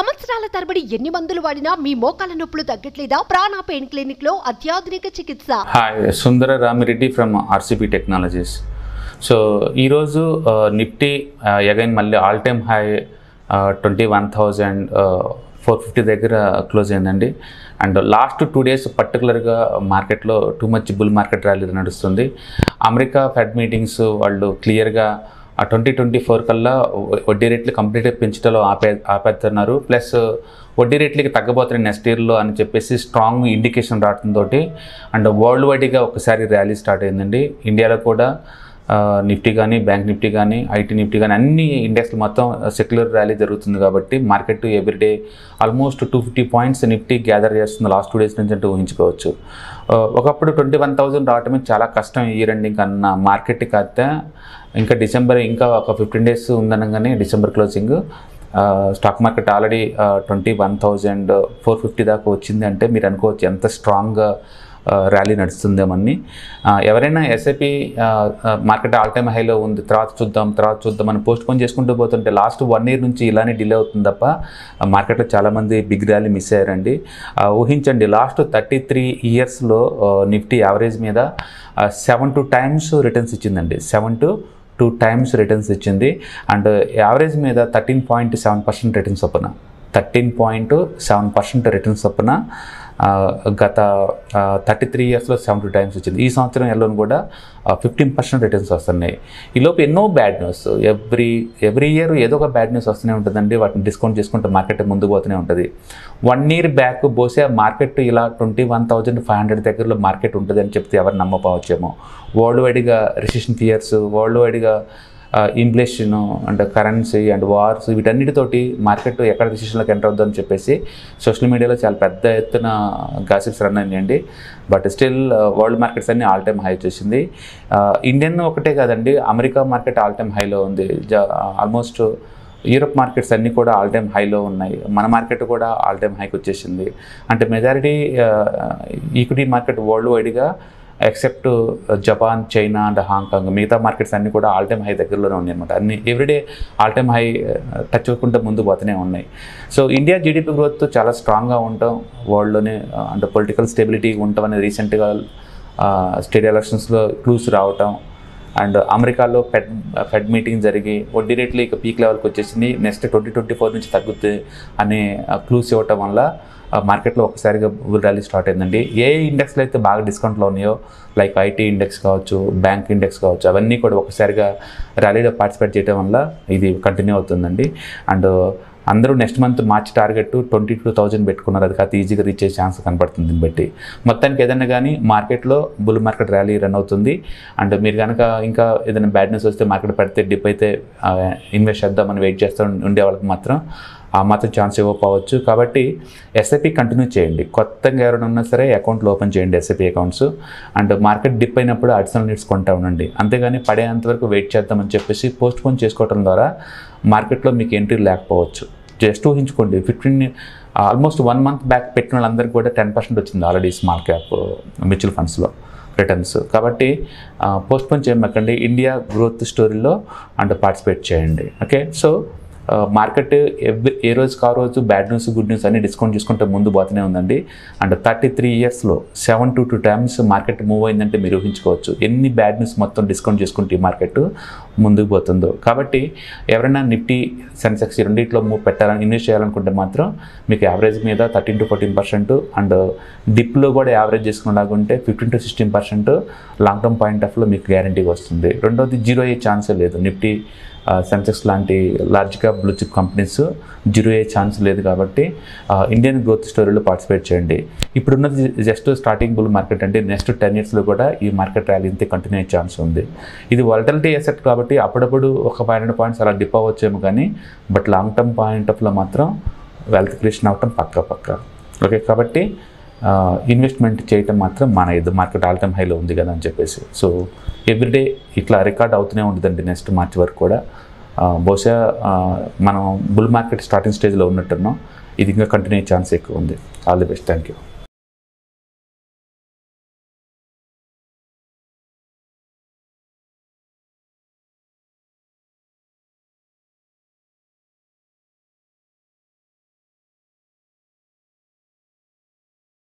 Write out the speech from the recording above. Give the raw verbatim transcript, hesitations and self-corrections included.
సంవత్సరాల తరబడి ఎన్ని మందులు వాడినా మీ మోకాల నొప్పులు తగ్గట్లేదా? ప్రాణ పెయిన్ క్లినిక్ లో అత్యాధునిక చికిత్స. Hi, Sundara Ramireddy from RCB technologies. So ఈరోజు నిఫ్టీ అగైన్ మళ్ళీ all time high twenty one thousand four fifty దగ్గర క్లోజ్ అయిందండి. అండ్ లాస్ట్ టూ డేస్ పర్టికులర్గా మార్కెట్లో too much bull market rally నడుస్తుంది. అమెరికా ఫెడ్ మీటింగ్స్ వాళ్ళు క్లియర్గా ట్వంటీ ట్వంటీ ఫోర్ కల్లా వడ్డీ రేట్లు కంప్లీట్గా పెంచడంలో ఆపే ఆపేస్తున్నారు. ప్లస్ వడ్డీ రేట్లకి తగ్గబోతున్నాయి నెక్స్ట్ ఇయర్లో అని చెప్పేసి స్ట్రాంగ్ ఇండికేషన్ రావడంతో అండ్ వరల్డ్ వైడ్గా ఒకసారి ర్యాలీ స్టార్ట్ అయిందండి. ఇండియాలో కూడా నిఫ్టీ కానీ, బ్యాంక్ నిఫ్టీ కానీ, ఐటీ నిఫ్టీ కానీ అన్ని ఇండెక్స్లు మొత్తం సెక్యులర్ ర్యాలీ జరుగుతుంది కాబట్టి market everyday almost two fifty points Nifty gather చేస్తుంది లాస్ట్ టూ డేస్ నుంచి అంటే ఊహించుకోవచ్చు. ఒకప్పుడు ట్వంటీ వన్ థౌజండ్ రావటమే చాలా కష్టం ఇయర్ ఎండింగ్ అన్న మార్కెట్ కాస్త ఇంకా డిసెంబర్ ఇంకా ఒక ఫిఫ్టీన్ డేస్ ఉందనగానే December closing stock market already twenty one thousand four fifty దాకా వచ్చింది అంటే మీరు అనుకోవచ్చు ఎంత స్ట్రాంగ్గా ర్యాలీ నడుస్తుందేమని. ఎవరైనా ఎస్ఐపి మార్కెట్ ఆల్ టైమ్ హైలో ఉంది, తర్వాత చూద్దాం తర్వాత చూద్దాం అని పోస్ట్ పోన్ చేసుకుంటూ పోతుంటే లాస్ట్ వన్ ఇయర్ నుంచి ఇలానే డిలే అవుతుంది తప్ప మార్కెట్లో చాలామంది బిగ్ ర్యాలీ మిస్ అయ్యారండి. ఊహించండి, లాస్ట్ థర్టీ త్రీ ఇయర్స్లో నిఫ్టీ యావరేజ్ మీద సెవెన్ టు టైమ్స్ రిటర్న్స్ ఇచ్చిందండి. Seven to two times returns ఇచ్చింది. అండ్ యావరేజ్ మీద thirteen point seven percent returns చొప్పున thirteen point seven percent returns చొప్పున గత థర్టీ త్రీ ఇయర్స్లో సెవెన్ టూ టైమ్స్ వచ్చింది. ఈ సంవత్సరం ఎల్లోని కూడా ఫిఫ్టీన్ పర్సెంట్ రిటర్న్స్ వస్తున్నాయి. ఈలోపు ఎన్నో bad news every every year ఏదో ఒక బ్యాడ్ న్యూస్ వస్తూనే ఉంటుందండి. వాటిని డిస్కౌంట్ చేసుకుంటూ మార్కెట్ ముందుకు పోతూనే ఉంటుంది. వన్ ఇయర్ బ్యాక్ బహుశా మార్కెట్ ఇలా twenty one thousand five hundred దగ్గరలో మార్కెట్ ఉంటుంది అని చెప్తే ఎవరు నమ్మపోవచ్చేమో. వరల్డ్ వైడ్గా రిసెషన్ ఫియర్స్, వరల్డ్ వైడ్గా inflation and currency and wars వీటన్నిటితోటి మార్కెట్ ఎక్కడ రిసెషన్లోకి ఎంటర్ అవుతుందని చెప్పేసి సోషల్ మీడియాలో చాలా పెద్ద ఎత్తున గాసిప్స్ రన్ అయ్యండి. బట్ స్టిల్ వరల్డ్ మార్కెట్స్ అన్ని ఆల్ టైమ్ హై వచ్చేసింది. ఇండియన్ ఒకటే కాదండి, అమెరికా మార్కెట్ ఆల్ టైమ్ హైలో ఉంది. ఆల్మోస్ట్ యూరోప్ మార్కెట్స్ అన్నీ కూడా ఆల్ టైమ్ హైలో ఉన్నాయి. మన మార్కెట్ కూడా ఆల్ టైమ్ హైకి వచ్చేసింది. అంటే మెజారిటీ ఈక్విటీ మార్కెట్ వరల్డ్ వైడ్గా except Japan, China and Hong మిగతా మార్కెట్స్ అన్నీ కూడా ఆల్ టైమ్ హై దగ్గరలోనే ఉన్నాయి అనమాట. అన్ని everyday all time high touch అవ్వకుండా ముందు పోతూనే ఉన్నాయి. సో ఇండియా జీడిపి గ్రోత్ చాలా స్ట్రాంగ్గా ఉండటం, వరల్డ్లోనే అంటే పొలిటికల్ స్టెబిలిటీ ఉండటం అనేది రీసెంట్గా స్టేట్ ఎలక్షన్స్లో క్లూస్ రావటం అండ్ అమెరికాలో ఫెడ్ ఫెడ్ మీటింగ్ జరిగి వడ్డీ రేట్లు ఇక పీక్ లెవెల్కి వచ్చేసింది, నెక్స్ట్ ట్వంటీ ట్వంటీ ఫోర్ నుంచి తగ్గుతుంది అనే క్లూస్ ఇవ్వటం వల్ల మార్కెట్లో ఒకసారిగా బుల్ ర్యాలీ స్టార్ట్ అయిందండి. ఏ ఇండెక్స్లో అయితే బాగా డిస్కౌంట్లో ఉన్నాయో లైక్ ఐటీ ఇండెక్స్ కావచ్చు, బ్యాంక్ ఇండెక్స్ కావచ్చు, అవన్నీ కూడా ఒకసారిగా ర్యాలీలో పార్టిసిపేట్ చేయడం వల్ల ఇది కంటిన్యూ అవుతుందండి. అండ్ అందరూ next month March target twenty two thousand పెట్టుకున్నారు. అది కాదు ఈజీగా రీచ్ అయ్యే ఛాన్స్ కనపడుతుంది. దీన్ని బట్టి మొత్తానికి ఏదైనా కానీ మార్కెట్లో బుల్ మార్కెట్ ర్యాలీ రన్ అవుతుంది. అండ్ మీరు కనుక ఇంకా ఏదైనా బ్యాడ్ న్యూస్ వస్తే మార్కెట్ పడితే డిప్ అయితే ఇన్వెస్ట్ చేద్దామని వెయిట్ చేస్తూ ఉండే వాళ్ళకి మాత్రం ఆ మాత్రం ఛాన్స్ ఇవ్వకపోవచ్చు. కాబట్టి ఎస్ఐపి కంటిన్యూ చేయండి. కొత్తగా ఎవరైనా ఉన్నా సరే అకౌంట్లు ఓపెన్ చేయండి, SIP accounts. And market dip అయినప్పుడు అడిషనల్ నీడ్స్ కొంటా ఉండండి. అంతేగాని పడేంతవరకు వెయిట్ చేద్దామని చెప్పేసి పోస్ట్ పోన్ చేసుకోవడం ద్వారా మార్కెట్లో మీకు ఎంట్రీ లేకపోవచ్చు. జస్ట్ ఊహించుకోండి, fifteen almost one month back పెట్టిన వాళ్ళందరికీ కూడా టెన్ పర్సెంట్ వచ్చింది ఆల్రెడీ స్మాల్ క్యాప్ మ్యూచువల్ ఫండ్స్లో రిటర్న్స్. కాబట్టి పోస్ట్ పోన్ చేయకండి, ఇండియా గ్రోత్ స్టోరీలో అండ్ పార్టిసిపేట్ చేయండి. ఓకే, సో మార్కెట్ ఎవ్రీ ఏ రోజుకి ఆ రోజు బ్యాడ్ న్యూస్, గుడ్ న్యూస్ అన్ని డిస్కౌంట్ చేసుకుంటే ముందు పోతూనే ఉందండి. అండ్ థర్టీ త్రీ ఇయర్స్లో seven to two times market move అయిందంటే మీరు ఊహించుకోవచ్చు ఎన్ని బ్యాడ్ న్యూస్ మొత్తం డిస్కౌంట్ చేసుకుంటే ఈ మార్కెట్ ముందుకు పోతుందో. కాబట్టి ఎవరైనా నిఫ్టీ, సెన్సెక్స్ రెండింటిలో మూవ్ పెట్టాలని ఇన్వెస్ట్ చేయాలనుకుంటే మాత్రం మీకు యావరేజ్ మీద thirteen to fourteen percent and డిప్లో కూడా యావరేజ్ చేసుకునేలాగా ఉంటే fifteen to sixteen percent long term point ఆఫ్లో మీకు గ్యారంటీగా వస్తుంది. రెండోది జీరో అయ్యే ఛాన్సే లేదు. నిఫ్టీ, సెన్సెక్స్ లాంటి large cap blue chip companies zero అయ్యే ఛాన్స్ లేదు. కాబట్టి ఇండియన్ గ్రోత్ స్టోరీలో పార్టిసిపేట్ చేయండి. ఇప్పుడున్నది జస్ట్ స్టార్టింగ్ బుల్ మార్కెట్ అంటే నెక్స్ట్ టెన్ ఇయర్స్లో కూడా ఈ మార్కెట్ ర్యాలీ ఇంతే కంటిన్యూ అయ్యే ఛాన్స్ ఉంది. ఇది వాలటిలిటీ అసెట్ కాబట్టి అప్పుడప్పుడు ఒక ఫైవ్ హండ్రెడ్ పాయింట్స్ అలా డిప్ అవ్వచ్చేమో కానీ బట్ లాంగ్ టర్మ్ పాయింట్ ఆఫ్లో మాత్రం వెల్త్ క్రియేషన్ అవటం పక్క పక్క. ఓకే, కాబట్టి ఇన్వెస్ట్మెంట్ చేయటం మాత్రం మన ఇది మార్కెట్ ఆల్ టైమ్ హైలో ఉంది కదా అని చెప్పేసి. సో ఎవ్రీడే ఇట్లా రికార్డ్ అవుతూనే ఉంటుందండి నెక్స్ట్ మార్చ్ వరకు కూడా. బహుశా మనం బుల్ మార్కెట్ స్టార్టింగ్ స్టేజ్లో ఉన్నట్టున్నాం, ఇది ఇంకా కంటిన్యూ ఛాన్స్ ఎక్కువ ఉంది. All the best, thank you.